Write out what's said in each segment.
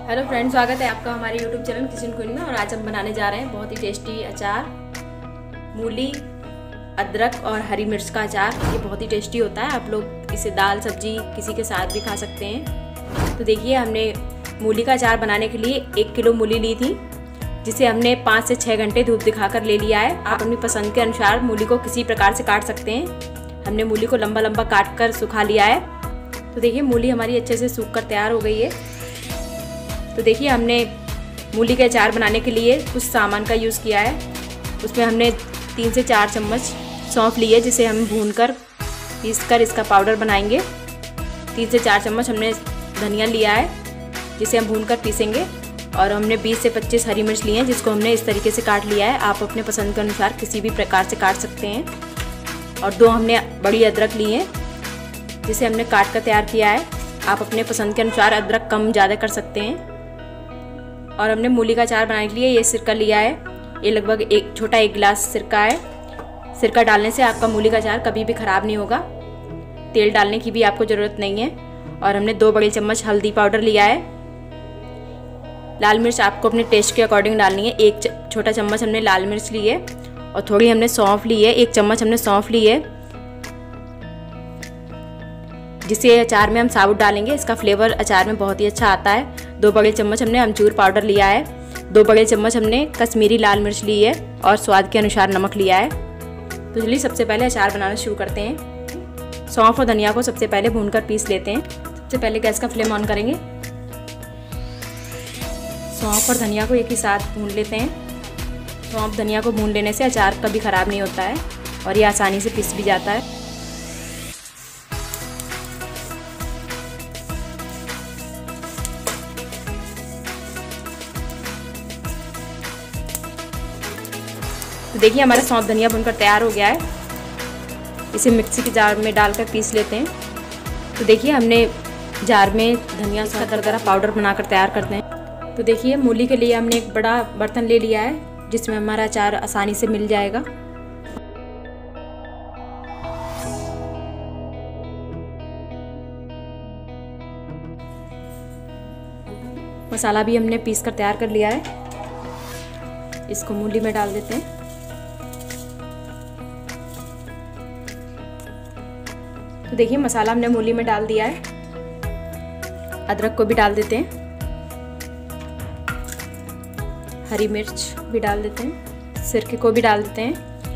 Hello friends, स्वागत है आपका हमारे यूट्यूब चैनल किचन क्वीन में। और आज हम बनाने जा रहे हैं बहुत ही टेस्टी अचार, मूली, अदरक और हरी मिर्च का अचार। ये बहुत ही टेस्टी होता है। आप लोग इसे दाल सब्जी किसी के साथ भी खा सकते हैं। तो देखिए, हमने मूली का अचार बनाने के लिए 1 किलो मूली ली थी, जिसे हमने 5 से 6 घंटे धूप दिखाकर ले लिया है। आप अपनी पसंद के अनुसार मूली को किसी प्रकार से काट सकते हैं। हमने मूली को लंबा लंबा काट कर सुखा लिया है। तो देखिए, मूली हमारी अच्छे से सूख कर तैयार हो गई है। तो देखिए, हमने मूली के अचार बनाने के लिए कुछ सामान का यूज़ किया है। उसमें हमने 3 से 4 चम्मच सौंफ ली है, जिसे हम भूनकर पीसकर इसका पाउडर बनाएंगे। 3 से 4 चम्मच हमने धनिया लिया है, जिसे हम भूनकर पीसेंगे। और हमने 20 से 25 हरी मिर्च ली हैं, जिसको हमने इस तरीके से काट लिया है। आप अपने पसंद के अनुसार किसी भी प्रकार से काट सकते हैं। और 2 हमने बड़ी अदरक ली है, जिसे हमने काट कर तैयार किया है। आप अपने पसंद के अनुसार अदरक कम ज़्यादा कर सकते हैं। और हमने मूली का अचार बनाने के लिए ये सिरका लिया है। ये लगभग एक छोटा 1 गिलास सिरका है। सिरका डालने से आपका मूली का अचार कभी भी ख़राब नहीं होगा। तेल डालने की भी आपको ज़रूरत नहीं है। और हमने 2 बड़े चम्मच हल्दी पाउडर लिया है। लाल मिर्च आपको अपने टेस्ट के अकॉर्डिंग डालनी है। 1 छोटा चम्मच हमने लाल मिर्च ली है। और थोड़ी हमने सौंफ ली है, 1 चम्मच हमने सौंफ ली है, जिसे अचार में हम साबुत डालेंगे। इसका फ्लेवर अचार में बहुत ही अच्छा आता है। 2 बड़े चम्मच हमने अमचूर पाउडर लिया है। 2 बड़े चम्मच हमने कश्मीरी लाल मिर्च ली है। और स्वाद के अनुसार नमक लिया है। तो चलिए, सबसे पहले अचार बनाना शुरू करते हैं। सौंफ और धनिया को सबसे पहले भूनकर पीस लेते हैं। सबसे पहले गैस का फ्लेम ऑन करेंगे। सौंफ और धनिया को एक ही साथ भून लेते हैं। सौंफ धनिया को भून लेने से अचार कभी ख़राब नहीं होता है और ये आसानी से पीस भी जाता है। तो देखिए, हमारा सौंफ धनिया भूनकर तैयार हो गया है। इसे मिक्सी के जार में डालकर पीस लेते हैं। तो देखिए, हमने जार में धनिया का दरदरा पाउडर बनाकर तैयार करते हैं। तो देखिए, मूली के लिए हमने एक बड़ा बर्तन ले लिया है, जिसमें हमारा अचार आसानी से मिल जाएगा। मसाला भी हमने पीस कर तैयार कर लिया है। इसको मूली में डाल देते हैं। तो देखिए, मसाला हमने मूली में डाल दिया है। अदरक को भी डाल देते हैं। हरी मिर्च भी डाल देते हैं। सिरके को भी डाल देते हैं।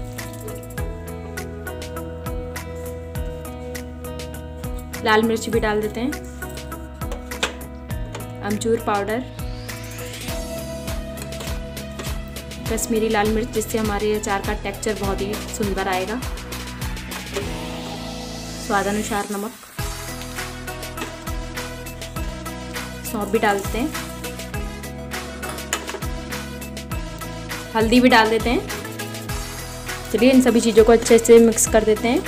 लाल मिर्च भी डाल देते हैं। अमचूर पाउडर, कश्मीरी लाल मिर्च, जिससे हमारे अचार का टेक्सचर बहुत ही सुंदर आएगा। स्वादानुसार नमक, सौंफ भी डाल देते हैं। हल्दी भी डाल देते हैं। चलिए, इन सभी चीज़ों को अच्छे से मिक्स कर देते हैं।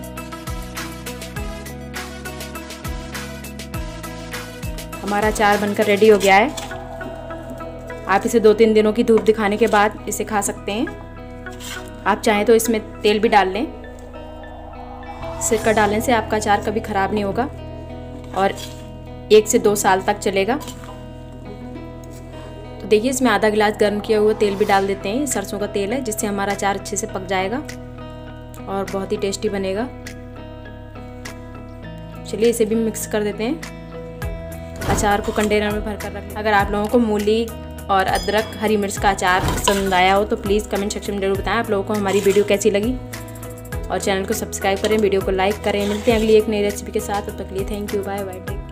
हमारा अचार बनकर रेडी हो गया है। आप इसे 2-3 दिनों की धूप दिखाने के बाद इसे खा सकते हैं। आप चाहें तो इसमें तेल भी डाल लें। सिरका डालने से आपका अचार कभी ख़राब नहीं होगा और 1 से 2 साल तक चलेगा। तो देखिए, इसमें आधा गिलास गर्म किया हुआ तेल भी डाल देते हैं। सरसों का तेल है, जिससे हमारा अचार अच्छे से पक जाएगा और बहुत ही टेस्टी बनेगा। चलिए, इसे भी मिक्स कर देते हैं। अचार को कंटेनर में भर कर रखें। अगर आप लोगों को मूली और अदरक हरी मिर्च का अचार पसंद आया हो तो प्लीज़ कमेंट सेक्शन में जरूर बताएं आप लोगों को हमारी वीडियो कैसी लगी। और चैनल को सब्सक्राइब करें, वीडियो को लाइक करें। मिलते हैं अगली एक नई रेसिपी के साथ। तब तक के लिए थैंक यू, बाय बाय।